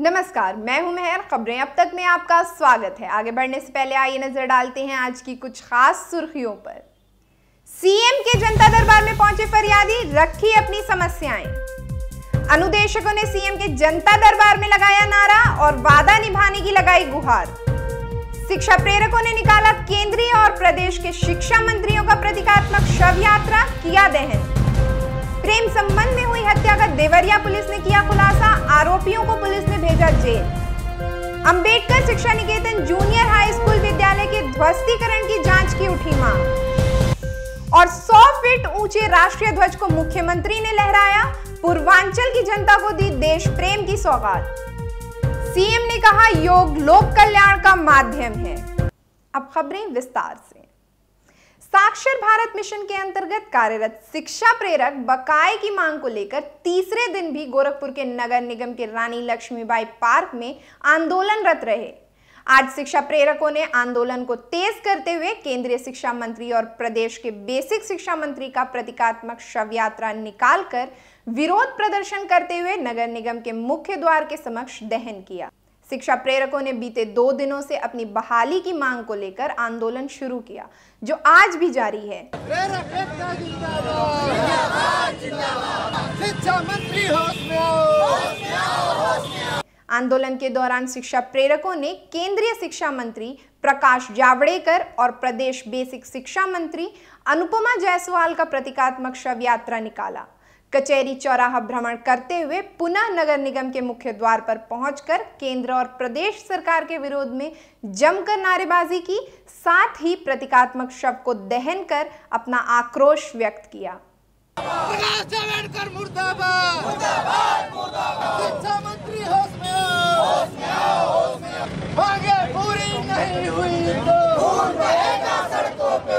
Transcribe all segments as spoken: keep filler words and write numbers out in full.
नमस्कार, मैं हूं मेहर। खबरें अब तक में आपका स्वागत है। आगे बढ़ने से पहले आइए नजर डालते हैं आज की कुछ खास सुर्खियों पर। सीएम के जनता दरबार में पहुंचे फरियादी, रखी अपनी समस्याएं। अनुदेशकों ने सीएम के जनता दरबार में लगाया नारा और वादा निभाने की लगाई गुहार। शिक्षा प्रेरकों ने निकाला केंद्रीय और प्रदेश के शिक्षा मंत्रियों का प्रतीकात्मक शव यात्रा, किया दहन। प्रेम संबंध में हुई हत्या का देवरिया पुलिस ने किया खुलासा, आरोपियों को पुलिस ने भेजा जेल। अंबेडकर शिक्षा निकेतन जूनियर हाई स्कूल विद्यालय के ध्वस्तीकरण की जांच की उठी मांग। और सौ फीट ऊंचे राष्ट्रीय ध्वज को मुख्यमंत्री ने लहराया, पूर्वांचल की जनता को दी देश प्रेम की सौगात। सीएम ने कहा योग लोक कल्याण का माध्यम है। अब खबरें विस्तार से। साक्षर भारत मिशन के अंतर्गत कार्यरत शिक्षा प्रेरक बकाये की मांग को लेकर तीसरे दिन भी गोरखपुर के नगर निगम के रानी लक्ष्मीबाई पार्क में आंदोलनरत रहे। आज शिक्षा प्रेरकों ने आंदोलन को तेज करते हुए केंद्रीय शिक्षा मंत्री और प्रदेश के बेसिक शिक्षा मंत्री का प्रतीकात्मक शव यात्रा निकालकर विरोध प्रदर्शन करते हुए नगर निगम के मुख्य द्वार के समक्ष दहन किया। शिक्षा प्रेरकों ने बीते दो दिनों से अपनी बहाली की मांग को लेकर आंदोलन शुरू किया, जो आज भी जारी है। आंदोलन के दौरान शिक्षा प्रेरकों ने केंद्रीय शिक्षा मंत्री प्रकाश जावड़ेकर और प्रदेश बेसिक शिक्षा मंत्री अनुपमा जायसवाल का प्रतीकात्मक शव यात्रा निकाला। कचहरी चौराहा भ्रमण करते हुए पुनः नगर निगम के मुख्य द्वार पर पहुंचकर केंद्र और प्रदेश सरकार के विरोध में जमकर नारेबाजी की, साथ ही प्रतीकात्मक शव को दहन कर अपना आक्रोश व्यक्त किया। प्रकाश जावड़ेकर मुर्दाबाद, मुर्दाबाद, मुर्दाबाद। शिक्षा मंत्री होश में आओ, होश में आओ, होश में आओ। मांगे पूरी नहीं हुई तो खून बहेगा सड़कों पे।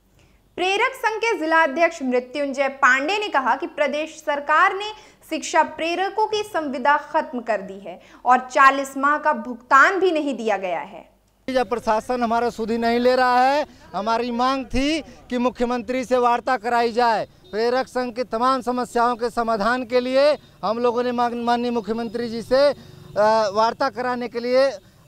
प्रेरक संघ के जिला अध्यक्ष मृत्युंजय पांडे ने कहा कि प्रदेश सरकार ने शिक्षा प्रेरकों की संविदा खत्म कर दी है और चालीस माह का भुगतान भी नहीं दिया गया है। जब प्रशासन हमारा सुधि नहीं ले रहा है, हमारी मांग थी कि मुख्यमंत्री से वार्ता कराई जाए। प्रेरक संघ की तमाम समस्याओं के समाधान के लिए हम लोगों ने माननीय मुख्यमंत्री जी से वार्ता कराने के लिए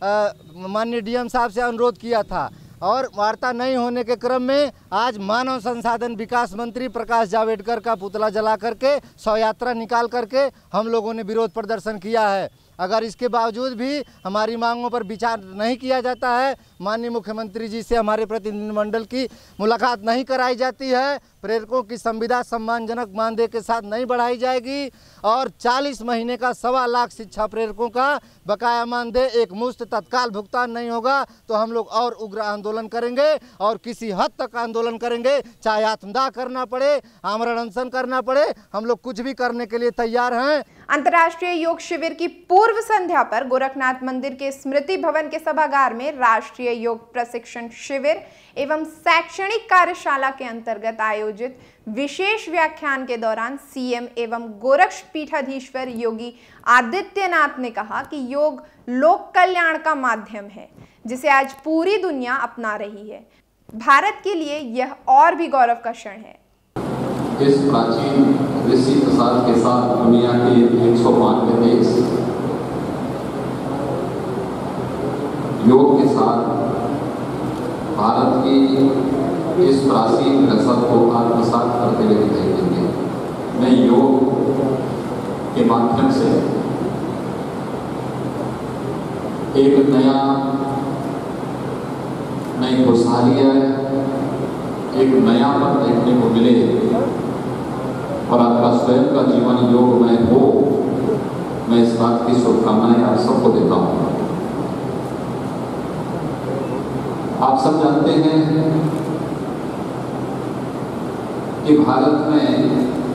माननीय डीएम साहब से अनुरोध किया था और वार्ता नहीं होने के क्रम में आज मानव संसाधन विकास मंत्री प्रकाश जावड़ेकर का पुतला जला करके शव यात्रा निकाल करके हम लोगों ने विरोध प्रदर्शन किया है। अगर इसके बावजूद भी हमारी मांगों पर विचार नहीं किया जाता है, माननीय मुख्यमंत्री जी से हमारे प्रतिनिधिमंडल की मुलाकात नहीं कराई जाती है, प्रेरकों की संविदा सम्मानजनक मानदेय के साथ नहीं बढ़ाई जाएगी और चालीस महीने का सवा लाख शिक्षा प्रेरकों का बकाया मानदेय एक मुश्त तत्काल भुगतान नहीं होगा तो हम लोग और उग्र आंदोलन करेंगे और किसी हद तक आंदोलन करेंगे, चाहे आत्मदाह करना पड़े, आमरण अनशन करना पड़े, हम लोग कुछ भी करने के लिए तैयार हैं। अंतर्राष्ट्रीय योग शिविर की पूर्व संध्या पर गोरखनाथ मंदिर के स्मृति भवन के सभागार में राष्ट्रीय योग प्रशिक्षण शिविर एवं शैक्षणिक कार्यशाला के अंतर्गत आयोजित विशेष व्याख्यान के दौरान सीएम एवं गोरक्षपीठाधीश्वर योगी आदित्यनाथ ने कहा कि योग लोक कल्याण का माध्यम है, जिसे आज पूरी दुनिया अपना रही है। भारत के लिए यह और भी गौरव का क्षण है। इस प्राचीन ऋषि प्रसाद के साथ दुनिया के एक सौ बानवे देश योग के साथ भारत की इस प्राचीन रसद को आत्मसात करते हुए दिखाई देंगे। मैं योग के माध्यम से एक नया नई खुशहाली है, एक नयापन देखने को मिले और आपका स्वयं का जीवन योगमय हो, मैं इस बात की शुभकामनाएं आप सबको देता हूँ। आप सब जानते हैं कि भारत में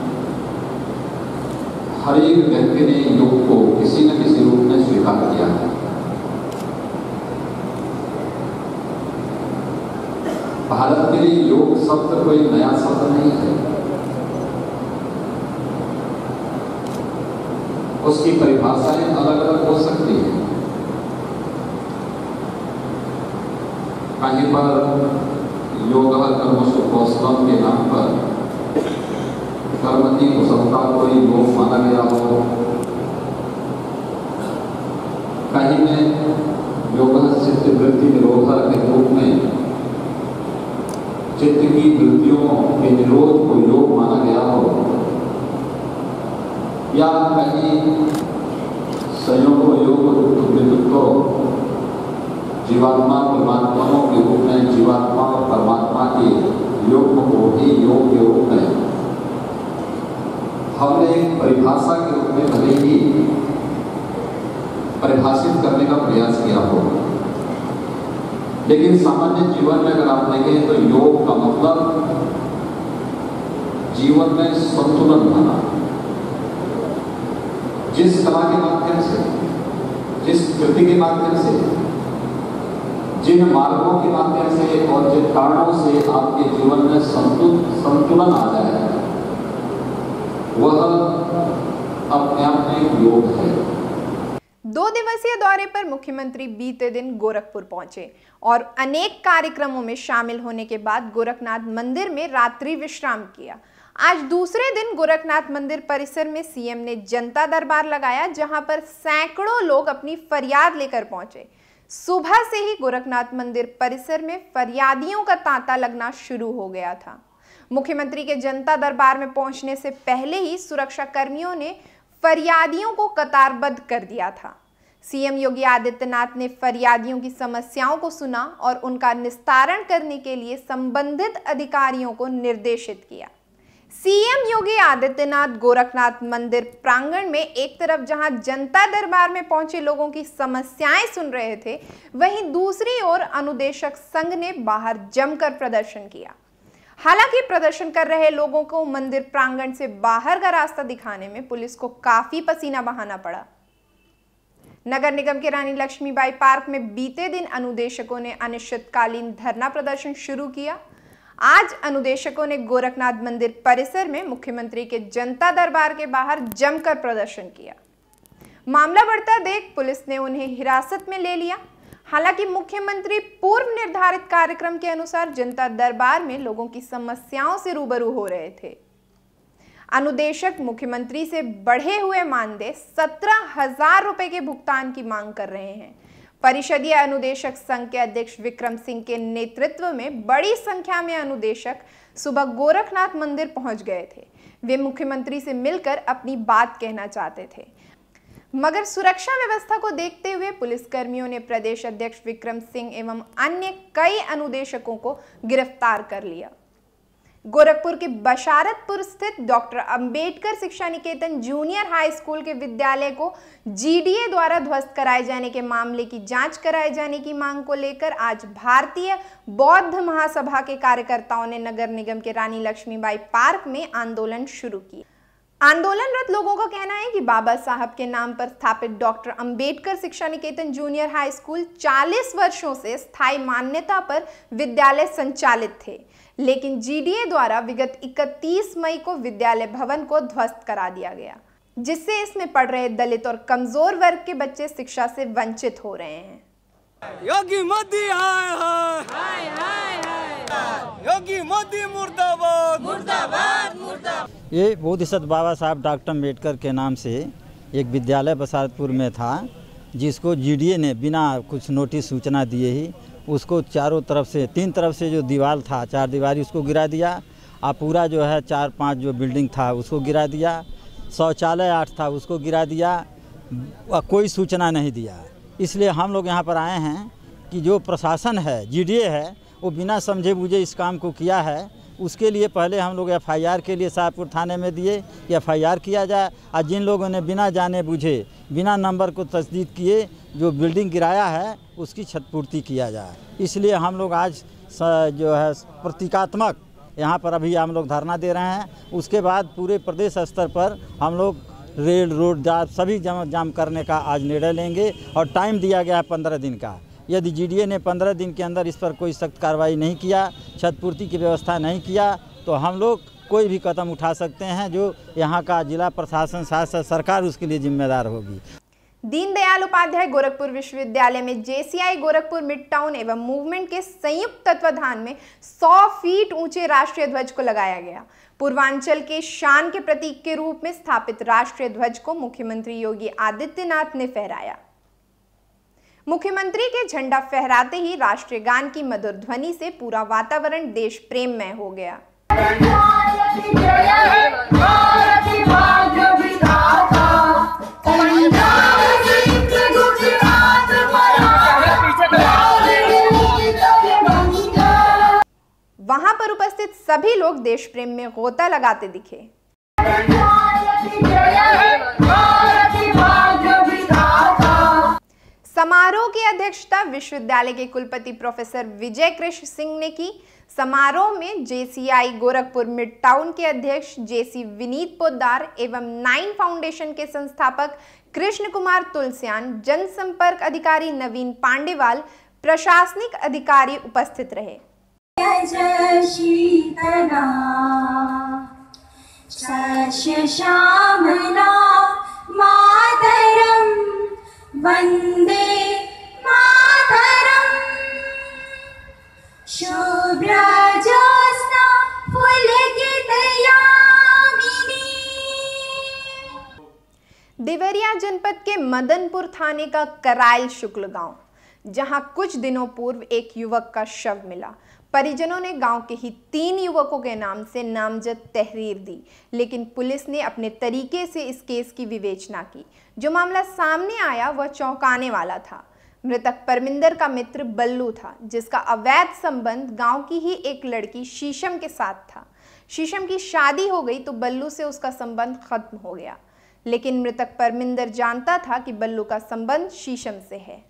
हर एक व्यक्ति ने योग को किसी न किसी रूप में स्वीकार किया है। भारत के लिए योग शब्द कोई नया शब्द नहीं है। उसकी परिभाषाएं अलग अलग हो सकती है। कहीं पर योग कर्मसु कौशलम के नाम पर कर्म की कुशलता को ही योग माना गया हो, विनिरोध को योग माना गया हो या कहीं संयोग योग को जीवात्मा परमात्माओं के रूप में जीवात्मा और परमात्मा के योग को ही योग के रूप में हमने एक परिभाषा के रूप में भले ही परिभाषित करने का प्रयास किया हो, लेकिन सामान्य जीवन में अगर आप देखें तो योग का मतलब जीवन में संतुलन लाना। जिस कला के माध्यम से, जिस कृति के माध्यम से, जिन मार्गों के माध्यम से और जिन कारणों से आपके जीवन में संतुलन आ जाए वह अपने आप में एक योग है। दो दिवसीय दौरे पर मुख्यमंत्री बीते दिन गोरखपुर पहुंचे और अनेक कार्यक्रमों में शामिल होने के बाद गोरखनाथ मंदिर में रात्रि विश्राम किया। आज दूसरे दिन गोरखनाथ मंदिर परिसर में सीएम ने जनता दरबार लगाया, जहां पर सैकड़ों लोग अपनी फरियाद लेकर पहुंचे। सुबह से ही गोरखनाथ मंदिर परिसर में फरियादियों का तांता लगना शुरू हो गया था। मुख्यमंत्री के जनता दरबार में पहुंचने से पहले ही सुरक्षा कर्मियों ने फरियादियों को कतारबद्ध कर दिया था। सीएम योगी आदित्यनाथ ने फरियादियों की समस्याओं को सुना और उनका निस्तारण करने के लिए संबंधित अधिकारियों को निर्देशित किया। सीएम योगी आदित्यनाथ गोरखनाथ मंदिर प्रांगण में एक तरफ जहां जनता दरबार में पहुंचे लोगों की समस्याएं सुन रहे थे, वहीं दूसरी ओर अनुदेशक संघ ने बाहर जमकर प्रदर्शन किया। हालांकि प्रदर्शन कर रहे लोगों को मंदिर प्रांगण से बाहर का रास्ता दिखाने में पुलिस को काफी पसीना बहाना पड़ा। नगर निगम के रानी लक्ष्मीबाई पार्क में बीते दिन अनुदेशकों ने अनिश्चितकालीन धरना प्रदर्शन शुरू किया। आज अनुदेशकों ने गोरखनाथ मंदिर परिसर में मुख्यमंत्री के जनता दरबार के बाहर जमकर प्रदर्शन किया। मामला बढ़ता देख पुलिस ने उन्हें हिरासत में ले लिया। हालांकि मुख्यमंत्री पूर्व निर्धारित कार्यक्रम के अनुसार जनता दरबार में लोगों की समस्याओं से रूबरू हो रहे थे। अनुदेशक मुख्यमंत्री से बढ़े हुए मानदेय सत्रह हजार रुपए के भुगतान की मांग कर रहे हैं। परिषदीय अनुदेशक संघ के अध्यक्ष विक्रम सिंह के नेतृत्व में बड़ी संख्या में अनुदेशक सुबह गोरखनाथ मंदिर पहुंच गए थे। वे मुख्यमंत्री से मिलकर अपनी बात कहना चाहते थे, मगर सुरक्षा व्यवस्था को देखते हुए पुलिस कर्मियों ने प्रदेश अध्यक्ष विक्रम सिंह एवं अन्य कई अनुदेशकों को गिरफ्तार कर लिया। गोरखपुर के बशारतपुर स्थित डॉक्टर अंबेडकर शिक्षा निकेतन जूनियर हाई स्कूल के विद्यालय को जीडीए द्वारा ध्वस्त कराए जाने के मामले की जांच कराए जाने की मांग को लेकर आज भारतीय बौद्ध महासभा के कार्यकर्ताओं ने नगर निगम के रानी लक्ष्मीबाई पार्क में आंदोलन शुरू किया। आंदोलनरत लोगों का कहना है कि बाबा साहब के नाम पर स्थापित डॉक्टर अंबेडकर शिक्षा निकेतन जूनियर हाई स्कूल चालीस वर्षों से स्थायी मान्यता पर विद्यालय संचालित थे, लेकिन जीडीए द्वारा विगत इकतीस मई को विद्यालय भवन को ध्वस्त करा दिया गया, जिससे इसमें पढ़ रहे दलित और कमजोर वर्ग के बच्चे शिक्षा से वंचित हो रहे हैं। योगी मोदी हाय हाय हाय हाय, योगी मोदी मुर्दाबाद मुर्दाबाद मुर्दाबाद। ये बोधिसत्व बाबा साहब डॉक्टर अम्बेडकर के नाम से एक विद्यालय बसारतपुर में था, जिसको जीडीए ने बिना कुछ नोटिस सूचना दिए ही उसको चारों तरफ से, तीन तरफ से जो दीवार था, चार दीवारी, उसको गिरा दिया। और पूरा जो है चार पांच जो बिल्डिंग था उसको गिरा दिया। शौचालय आठ था उसको गिरा दिया। कोई सूचना नहीं दिया। इसलिए हम लोग यहाँ पर आए हैं कि जो प्रशासन है, जीडीए है, वो बिना समझे बूझे इस काम को किया है। उसके लिए पहले हम लोग एफआईआर के लिए शाहपुर थाने में दिए कि एफआईआर किया जाए, और जिन लोगों ने बिना जाने बूझे, बिना नंबर को तस्दीक किए जो बिल्डिंग गिराया है उसकी क्षतिपूर्ति किया जाए। इसलिए हम लोग आज जो है प्रतीकात्मक यहाँ पर अभी हम लोग धरना दे रहे हैं। उसके बाद पूरे प्रदेश स्तर पर हम लोग रेल, रोड, जाम सभी जाम जाम करने का आज निर्णय लेंगे, और टाइम दिया गया है पंद्रह दिन का। यदि जीडीए ने पंद्रह दिन के अंदर इस पर कोई सख्त कार्रवाई नहीं किया, क्षतिपूर्ति की व्यवस्था नहीं किया, तो हम लोग कोई भी कदम उठा सकते हैं। जो यहाँ का जिला प्रशासन, शासन, सरकार उसके लिए जिम्मेदार होगी। दीनदयाल उपाध्याय गोरखपुर विश्वविद्यालय में जेसीआई गोरखपुर मिड टाउन एवं मूवमेंट के संयुक्त तत्वाधान में सौ फीट ऊंचे राष्ट्रीय ध्वज को लगाया गया। पूर्वांचल के शान के प्रतीक के रूप में स्थापित राष्ट्रीय ध्वज को मुख्यमंत्री योगी आदित्यनाथ ने फहराया। मुख्यमंत्री के झंडा फहराते ही राष्ट्रीय गान की मधुर ध्वनि से पूरा वातावरण देश प्रेममय हो गया। वहां पर उपस्थित सभी लोग देश प्रेम में गोता लगाते दिखे। समारोह की अध्यक्षता विश्वविद्यालय के कुलपति प्रोफेसर विजय कृष्ण सिंह ने की। समारोह में जेसीआई गोरखपुर मिड टाउन के अध्यक्ष जेसी विनीत पोद्दार एवं नाइन फाउंडेशन के संस्थापक कृष्ण कुमार तुलसियान, जनसंपर्क अधिकारी नवीन पांडेवाल, प्रशासनिक अधिकारी उपस्थित रहे। जय शीतला सस्य श्यामला मातरम वंदे मातरम शुभ्र ज्योत्स्ना पुलकित यामिनी। देवरिया जनपद के मदनपुर थाने का करायल शुक्ल गांव, जहां कुछ दिनों पूर्व एक युवक का शव मिला। परिजनों ने गांव के ही तीन युवकों के नाम से नामजद तहरीर दी, लेकिन पुलिस ने अपने तरीके से इस केस की विवेचना की। जो मामला सामने आया वह चौंकाने वाला था। मृतक परमिंदर का मित्र बल्लू था, जिसका अवैध संबंध गांव की ही एक लड़की शीशम के साथ था। शीशम की शादी हो गई तो बल्लू से उसका संबंध खत्म हो गया, लेकिन मृतक परमिंदर जानता था कि बल्लू का संबंध शीशम से है।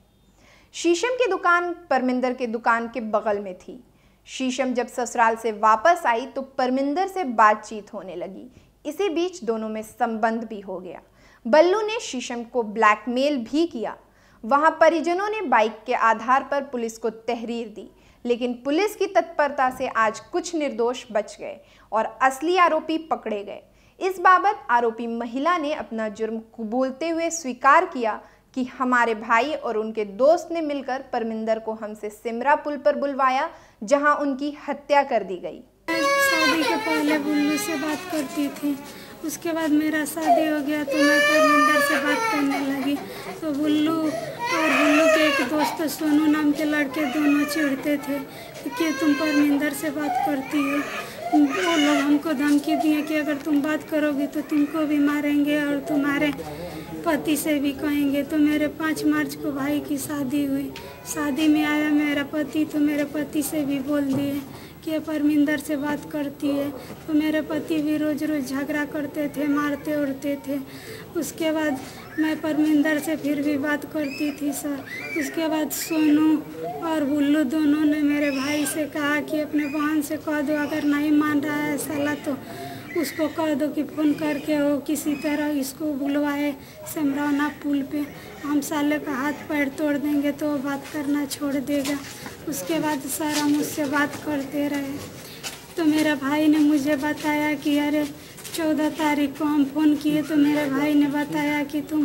शीशम की दुकान परमिंदर के दुकान के बगल में थी। शीशम जब ससुराल से वापस आई तो परमिंदर से बातचीत होने लगी। इसी बीच दोनों में संबंध भी हो गया। बल्लू ने शीशम को ब्लैकमेल भी किया। वहां परिजनों ने बाइक के आधार पर पुलिस को तहरीर दी, लेकिन पुलिस की तत्परता से आज कुछ निर्दोष बच गए और असली आरोपी पकड़े गए। इस बाबत आरोपी महिला ने अपना जुर्म कबूलते हुए स्वीकार किया कि हमारे भाई और उनके दोस्त ने मिलकर परमिंदर को हमसे सिमरा पुल पर बुलवाया, जहां उनकी हत्या कर दी गई। शादी के पहले बुल्लू से बात करती थी, उसके बाद मेरा शादी हो गया तो मैं परमिंदर से बात करने लगी। तो बुल्लू और बुल्लू के एक दोस्त सोनू नाम के लड़के दोनों चिढ़ते थे कि तुम परमिंदर से बात करती हो। वो लोग हमको धमकी दिए कि अगर तुम बात करोगी तो तुमको भी मारेंगे और तुम्हारे पति से भी कहेंगे। तो मेरे पाँच मार्च को भाई की शादी हुई। शादी में आया मेरा पति तो मेरे पति से भी बोल दिए कि परमिंदर से बात करती है। तो मेरे पति भी रोज़ रोज़ झगड़ा करते थे, मारते उड़ते थे। उसके बाद मैं परमिंदर से फिर भी बात करती थी सर। उसके बाद सोनू और बुल्लू दोनों ने मेरे भाई से कहा कि अपने बहन से कह दो, अगर नहीं मान रहा है साला तो उसको कह दो कि फ़ोन करके हो किसी तरह इसको बुलवाए सिमरौना पुल पे। हम साले का हाथ पैर तोड़ देंगे तो वो बात करना छोड़ देगा। उसके बाद सर हम उससे बात करते रहे तो मेरा भाई ने मुझे बताया कि अरे चौदह तारीख को हम फ़ोन किए तो मेरे भाई ने बताया कि तुम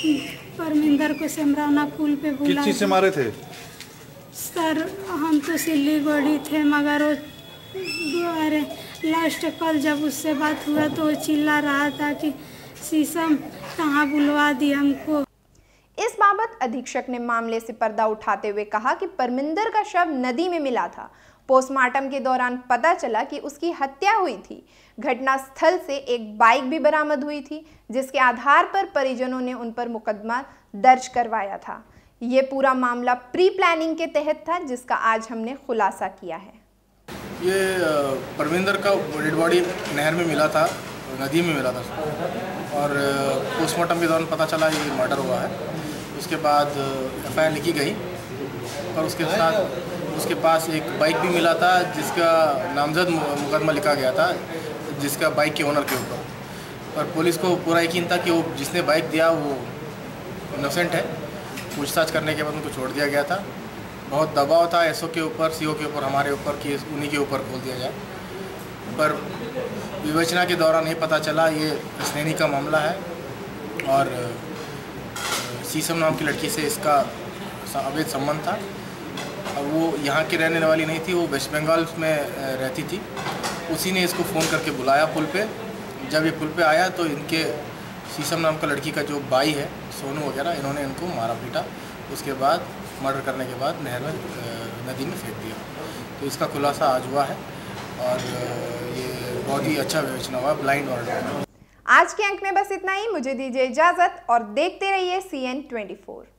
परमिंदर को सिमरौना पुल पे बुला। किस चीज़ से मारे थे सर? हम तो सिल्लीगुड़ी थे, मगर वो अरे लास्ट कल जब उससे बात हुआ तो वो चिल्ला रहा था कि शीशम कहाँ बुलवा दी हमको। इस बाबत अधीक्षक ने मामले से पर्दा उठाते हुए कहा कि परमिंदर का शव नदी में मिला था। पोस्टमार्टम के दौरान पता चला कि उसकी हत्या हुई थी। घटना स्थल से एक बाइक भी बरामद हुई थी, जिसके आधार पर परिजनों ने उन पर मुकदमा दर्ज करवाया था। ये पूरा मामला प्री प्लानिंग के तहत था, जिसका आज हमने खुलासा किया है। ये परमिंदर का डेड बॉडी नहर में मिला था, नदी में मिला था और पोस्टमार्टम के दौरान पता चला ये मर्डर हुआ है। उसके बाद एफ आई आर लिखी गई और उसके साथ उसके पास एक बाइक भी मिला था जिसका नामजद मुकदमा लिखा गया था, जिसका बाइक के ओनर के ऊपर। और पुलिस को पूरा यकीन था कि वो जिसने बाइक दिया वो इनोसेंट है। पूछताछ करने के बाद उनको छोड़ दिया गया था। बहुत दबाव था एसओ के ऊपर, सीओ के ऊपर, हमारे ऊपर कि उन्हीं के ऊपर खोल दिया जाए, पर विवेचना के दौरान ये पता चला ये स्नेही का मामला है और शीशम नाम की लड़की से इसका अवैध संबंध था। और वो यहाँ की रहने वाली नहीं थी, वो वेस्ट बंगाल में रहती थी। उसी ने इसको फ़ोन करके बुलाया पुल पे। जब ये पुल पे आया तो इनके शीशम नाम का लड़की का जो भाई है सोनू वगैरह, इन्होंने इनको मारा पीटा। उसके बाद मर्डर करने के बाद नहर में नदी में फेंक दिया। तो इसका खुलासा आज हुआ है और ये बहुत ही अच्छा विवेचना हुआ, ब्लाइंड वर्डिक्ट। आज के अंक में बस इतना ही। मुझे दीजिए इजाजत और देखते रहिए सी एन ट्वेंटी फोर।